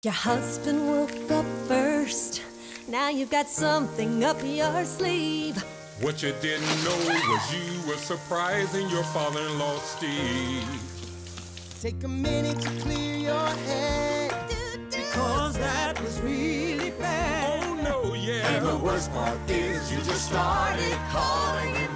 Your husband woke up first. Now you've got something up your sleeve. What you didn't know was you were surprising your father-in-law, Steve. Take a minute to clear your head, because that was really bad. Oh no, yeah. And the worst part is you just started calling him